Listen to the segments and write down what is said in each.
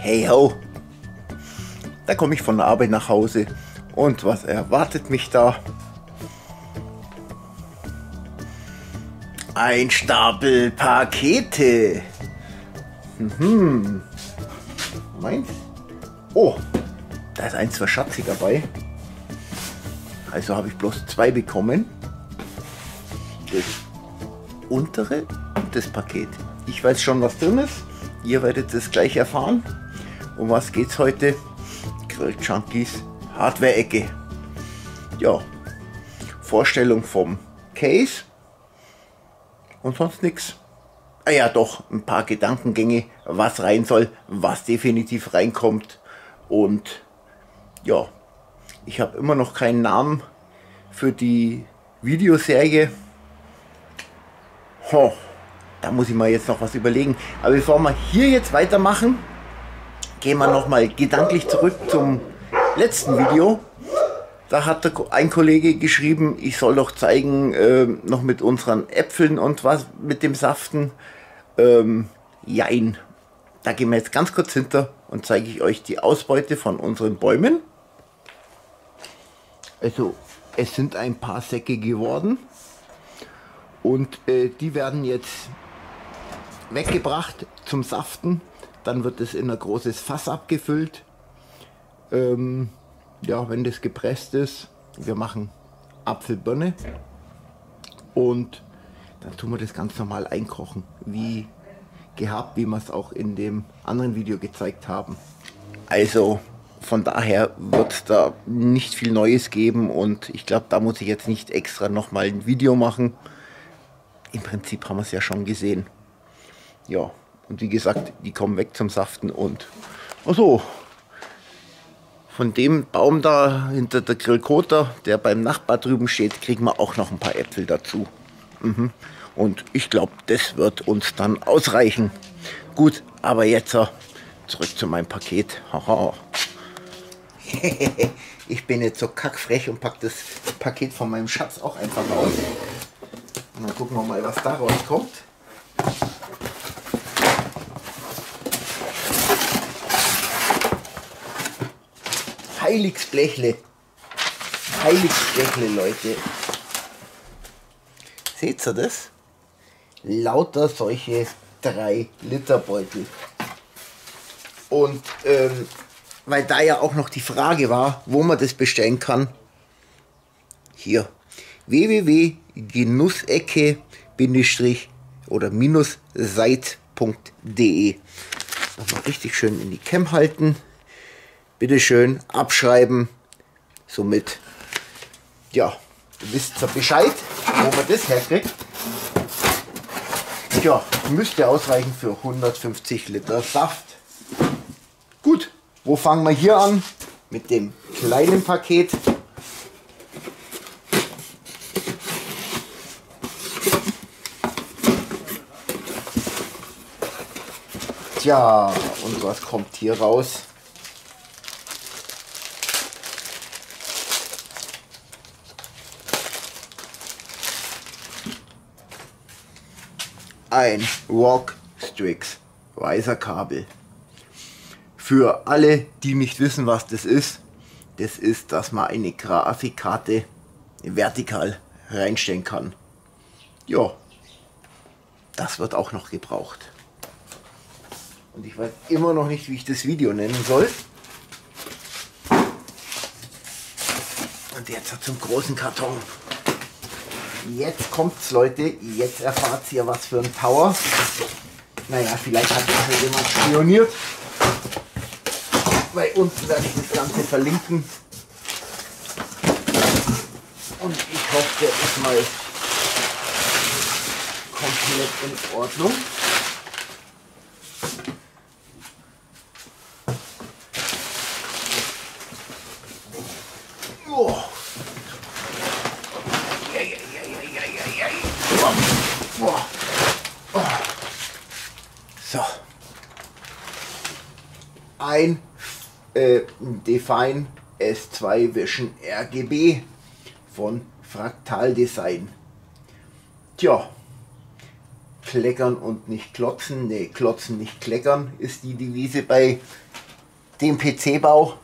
Hey ho, da komme ich von der Arbeit nach Hause und was erwartet mich da? Ein Stapel Pakete. Meins? Oh, da ist eins für Schatzi dabei. Also habe ich bloß 2 bekommen. Das untere und das Paket. Ich weiß schon, was drin ist. Ihr werdet es gleich erfahren. Um was geht's heute? Grill Junkies Hardware-Ecke. Ja, Vorstellung vom Case und sonst nichts. Ah ja, doch, ein paar Gedankengänge, was rein soll, was definitiv reinkommt. Und ja, ich habe immer noch keinen Namen für die Videoserie. Da muss ich mal jetzt noch was überlegen. Aber bevor wir hier jetzt weitermachen, gehen wir noch mal gedanklich zurück zum letzten Video. Da hat ein Kollege geschrieben, ich soll doch zeigen, noch mit unseren Äpfeln und was mit dem Saften. Jein. Da gehen wir jetzt ganz kurz hinter und zeige ich euch die Ausbeute von unseren Bäumen. Also es sind ein paar Säcke geworden und die werden jetzt weggebracht zum Saften. Dann wird es in ein großes Fass abgefüllt. Ja, wenn das gepresst ist, wir machen Apfelbirne und dann tun wir das ganz normal einkochen, wie gehabt, wie wir es auch in dem anderen Video gezeigt haben. Also von daher wird es da nicht viel Neues geben und ich glaube, da muss ich jetzt nicht extra nochmal ein Video machen. Im Prinzip haben wir es ja schon gesehen. Ja, und wie gesagt, die kommen weg zum Saften und so. Von dem Baum da hinter der Grillkoter, der beim Nachbar drüben steht, kriegen wir auch noch ein paar Äpfel dazu. Und ich glaube, das wird uns dann ausreichen. Gut, aber jetzt zurück zu meinem Paket. Haha. Ich bin jetzt so kackfrech und packe das Paket von meinem Schatz auch einfach aus. Und dann gucken wir mal, was da rauskommt. Heiligsblechle. Heiligsblechle, Leute. Seht ihr das? Lauter solche 3-Liter Beutel. Und weil da ja auch noch die Frage war, wo man das bestellen kann. Hier. www.genussecke- oder -seit.de. Nochmal richtig schön in die Cam halten. Bitte schön abschreiben. Somit, ja, ihr wisst ja Bescheid, wo man das herkriegt. Ja, müsste ausreichen für 150 Liter Saft. Gut, wo fangen wir hier an? Mit dem kleinen Paket. Tja, und was kommt hier raus? Ein Rockstrix Riser-Kabel. Für alle, die nicht wissen, was das ist, dass man eine Grafikkarte vertikal reinstellen kann. Ja, das wird auch noch gebraucht. Und ich weiß immer noch nicht, wie ich das Video nennen soll. Und jetzt zum großen Karton. Jetzt kommt's, Leute. Jetzt erfahrt ihr, was für ein Power. Naja, vielleicht hat auch jemand spioniert. Weil unten werde ich das Ganze verlinken. Und ich hoffe, der ist mal komplett in Ordnung. Oh. So. Ein Define S2 Vision RGB von Fraktal Design. Tja, Kleckern und nicht klotzen. Ne, klotzen, nicht kleckern ist die Devise bei dem PC-Bau.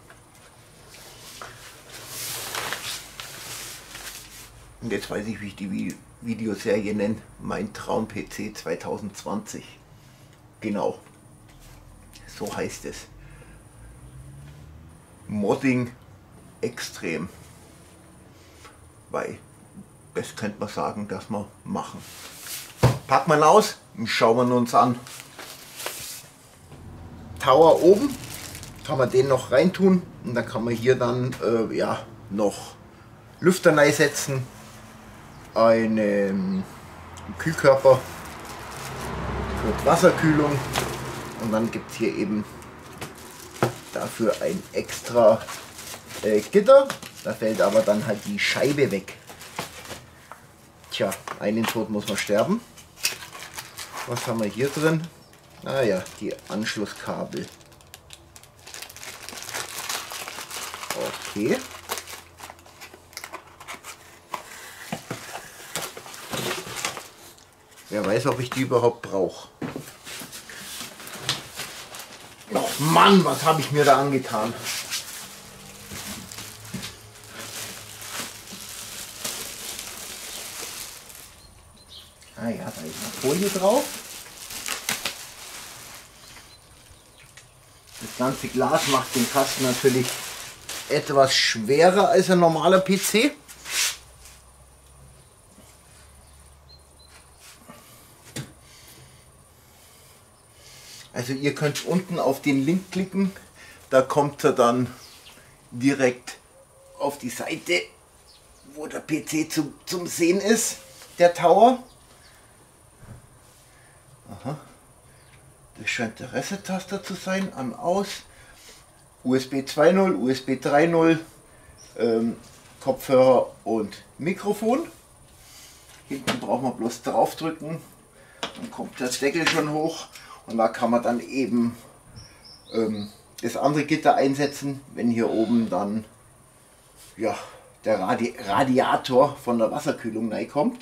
Und jetzt weiß ich, wie ich die Videoserie nenne. Mein Traum-PC 2020. Genau. So heißt es. Modding extrem. Weil das könnte man sagen, dass wir machen. Packen wir aus und schauen wir uns an. Tower oben. Kann man den noch reintun. Und dann kann man hier dann ja, noch Lüfter reinsetzen. Einen Kühlkörper für Wasserkühlung. Und dann gibt es hier eben dafür ein extra Gitter. Da fällt aber dann halt die Scheibe weg. Tja, einen Tod muss man sterben. Was haben wir hier drin? Ah ja, die Anschlusskabel. Okay. Wer weiß, ob ich die überhaupt brauche. Oh Mann, was habe ich mir da angetan? Ah ja, da ist eine Folie drauf. Das ganze Glas macht den Kasten natürlich etwas schwerer als ein normaler PC. Also ihr könnt unten auf den Link klicken, da kommt er dann direkt auf die Seite, wo der PC zum Sehen ist, der Tower. Aha. Das scheint der Reset-Taster zu sein, an, aus, USB 2.0, USB 3.0, Kopfhörer und Mikrofon. Hinten braucht man bloß draufdrücken, dann kommt der Deckel schon hoch. Und da kann man dann eben das andere Gitter einsetzen, wenn hier oben dann ja, der Radiator von der Wasserkühlung reinkommt.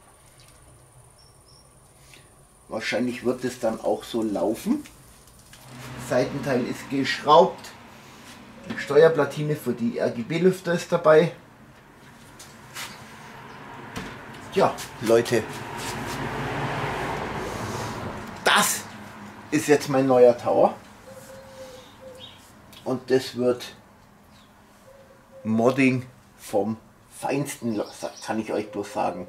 Wahrscheinlich wird es dann auch so laufen. Das Seitenteil ist geschraubt. Die Steuerplatine für die RGB-Lüfter ist dabei. Ja, Leute. Das ist jetzt mein neuer Tower. Und das wird Modding vom Feinsten, kann ich euch bloß sagen.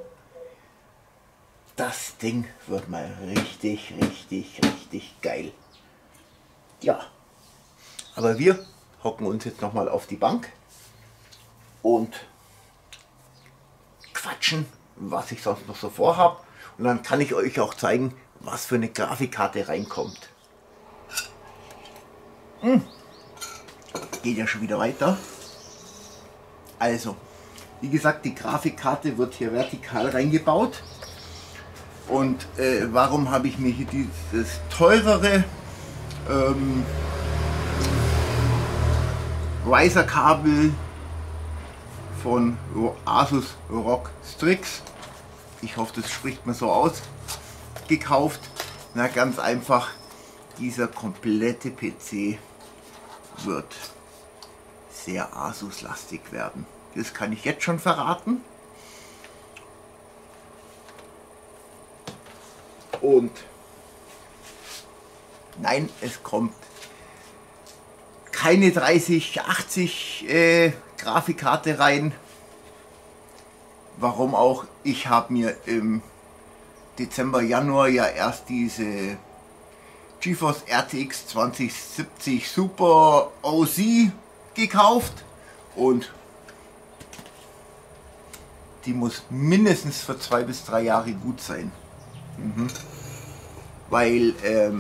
Das Ding wird mal richtig, richtig, richtig geil. Ja, aber wir hocken uns jetzt nochmal auf die Bank und quatschen, was ich sonst noch so vorhab. Und dann kann ich euch auch zeigen, was für eine Grafikkarte reinkommt. Geht ja schon wieder weiter. Also, wie gesagt, die Grafikkarte wird hier vertikal reingebaut. Und warum habe ich mir hier dieses teurere Riser-Kabel von Asus ROG Strix, ich hoffe, das spricht man so aus, gekauft? Na, ganz einfach, dieser komplette PC wird sehr Asus-lastig werden. Das kann ich jetzt schon verraten. Und nein, es kommt keine 3080 Grafikkarte rein. Warum auch? Ich habe mir im Dezember, Januar ja erst diese GeForce RTX 2070 Super OC gekauft und die muss mindestens für 2 bis 3 Jahre gut sein. Weil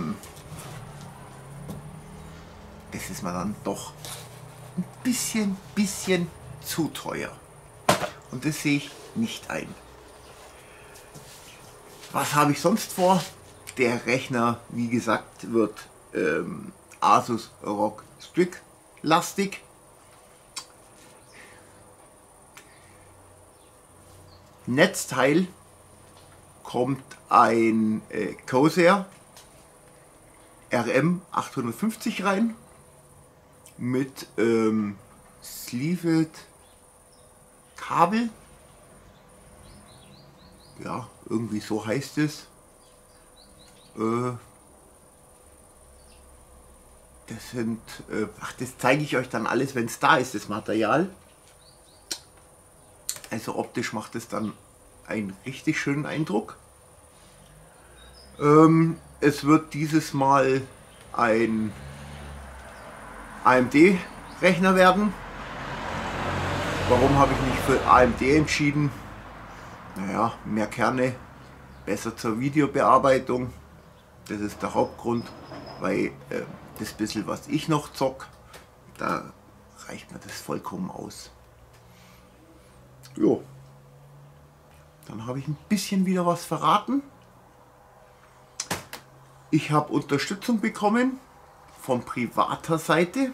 das ist mir dann doch ein bisschen zu teuer. Und das sehe ich nicht ein. Was habe ich sonst vor? Der Rechner, wie gesagt, wird Asus ROG Strix lastig. Netzteil kommt ein Corsair RM 850 rein mit Sleeved Kabel. Ja, irgendwie so heißt es. Das sind, das zeige ich euch dann alles, wenn es da ist, das Material. Also optisch macht es dann einen richtig schönen Eindruck. Es wird dieses Mal ein AMD-Rechner werden. Warum habe ich mich für AMD entschieden? Naja, mehr Kerne, besser zur Videobearbeitung. Das ist der Hauptgrund, weil das bisschen, was ich noch zock, da reicht mir das vollkommen aus. Jo, dann habe ich ein bisschen wieder was verraten. Ich habe Unterstützung bekommen von privater Seite.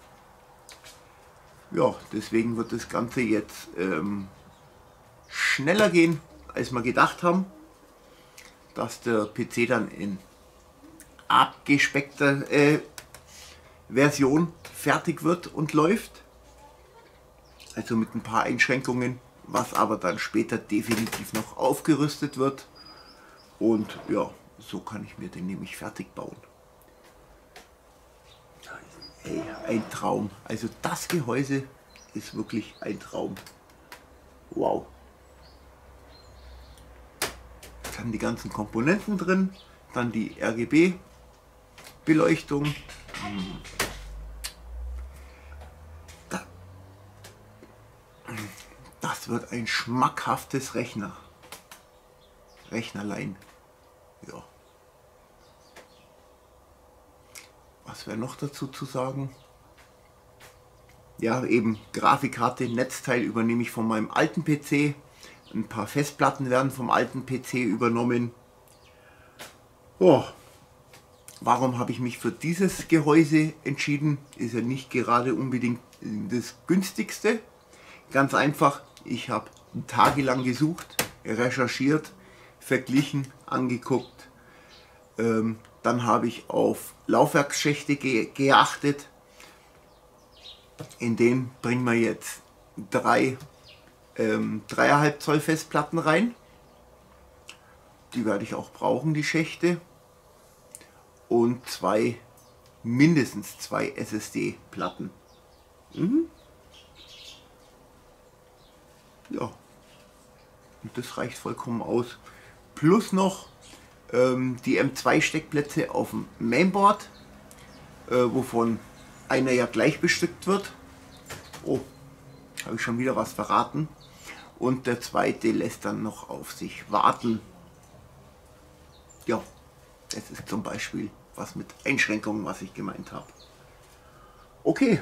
Ja, deswegen wird das Ganze jetzt schneller gehen, als wir gedacht haben, dass der PC dann in abgespeckter Version fertig wird und läuft. Also mit ein paar Einschränkungen, was aber dann später definitiv noch aufgerüstet wird. Und ja, so kann ich mir den nämlich fertig bauen. Hey, ein Traum. Also das Gehäuse ist wirklich ein Traum. Wow. Dann die ganzen Komponenten drin, dann die RGB Beleuchtung. Das wird ein schmackhaftes Rechnerlein. Ja. Was wäre noch dazu zu sagen? Ja, eben Grafikkarte, Netzteil übernehme ich von meinem alten PC. Ein paar Festplatten werden vom alten PC übernommen. Oh. Warum habe ich mich für dieses Gehäuse entschieden? Ist ja nicht gerade unbedingt das günstigste. Ganz einfach, ich habe tagelang gesucht, recherchiert, verglichen, angeguckt. Dann habe ich auf Laufwerksschächte geachtet. In den bringen wir jetzt 3,5 Zoll Festplatten rein. Die werde ich auch brauchen, die Schächte. Und mindestens zwei SSD-Platten. Ja, und das reicht vollkommen aus. Plus noch die M2-Steckplätze auf dem Mainboard, wovon einer ja gleich bestückt wird. Oh, habe ich schon wieder was verraten. Und der zweite lässt dann noch auf sich warten. Ja, das ist zum Beispiel was mit Einschränkungen, was ich gemeint habe. Okay.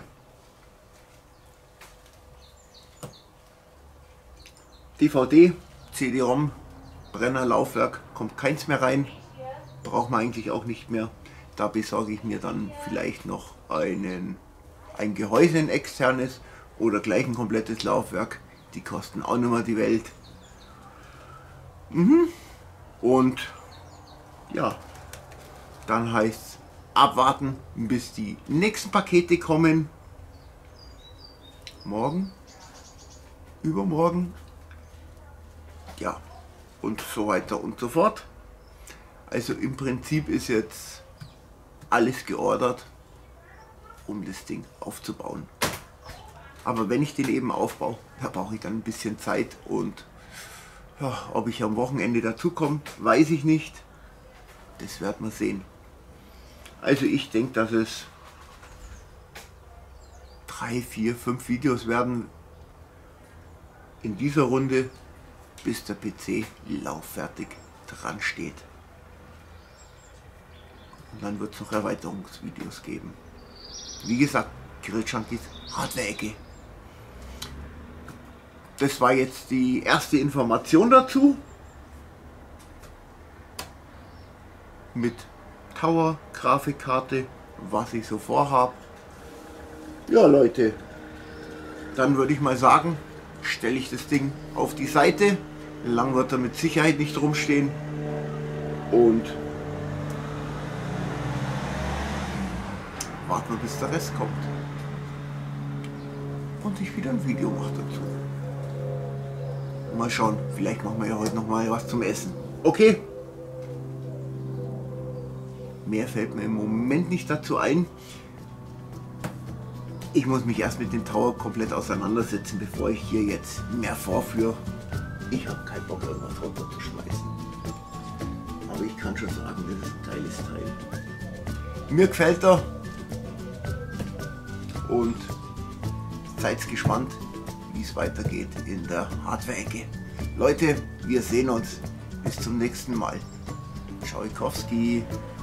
DVD, CD-ROM, Brenner, Laufwerk, kommt keins mehr rein. Braucht man eigentlich auch nicht mehr. Da besorge ich mir dann vielleicht noch ein Gehäuse, ein externes oder gleich ein komplettes Laufwerk. Die kosten auch nicht mehr die Welt. Und ja, dann heißt es abwarten, bis die nächsten Pakete kommen. Morgen, übermorgen. Ja, und so weiter und so fort. Also im Prinzip ist jetzt alles geordert, um das Ding aufzubauen. Aber wenn ich den eben aufbaue, da brauche ich dann ein bisschen Zeit und ja, ob ich am Wochenende dazu komme, weiß ich nicht. Das werden wir sehen. Also ich denke, dass es 3, 4, 5 Videos werden in dieser Runde, bis der PC lauffertig dran steht. Und dann wird es noch Erweiterungsvideos geben. Wie gesagt, Grill Junkies Hardware-Ecke. Das war jetzt die erste Information dazu. Mit Tower, Grafikkarte, was ich so vorhabe. Ja Leute, dann würde ich mal sagen, stelle ich das Ding auf die Seite Lang wird er mit Sicherheit nicht rumstehen. Und warten wir, bis der Rest kommt. Und ich wieder ein Video mache dazu. Mal schauen, vielleicht machen wir ja heute noch mal was zum Essen. Okay. Mehr fällt mir im Moment nicht dazu ein. Ich muss mich erst mit dem Tower komplett auseinandersetzen, bevor ich hier jetzt mehr vorführe. Ich habe keinen Bock, irgendwas runterzuschmeißen. Aber ich kann schon sagen, das ist ein geiles Teil. Mir gefällt er. Und seid gespannt, wie es weitergeht in der Hardware-Ecke. Leute, wir sehen uns. Bis zum nächsten Mal. Tschaikowski.